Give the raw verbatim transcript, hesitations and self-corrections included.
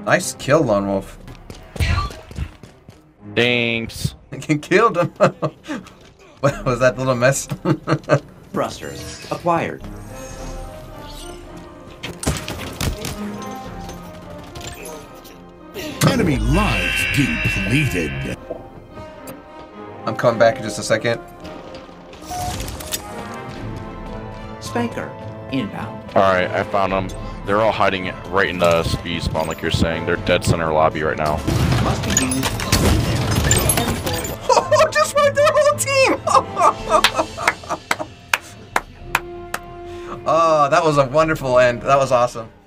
Nice kill, Lone Wolf. Thanks. Killed him. What was that little mess? Thrusters acquired. Enemy lives depleted. I'm coming back in just a second. Spanker inbound. Alright, I found them. They're all hiding right in the speed spawn, like you're saying. They're dead center lobby right now. Must be used. Oh, just wiped their whole team! Oh, that was a wonderful end. That was awesome.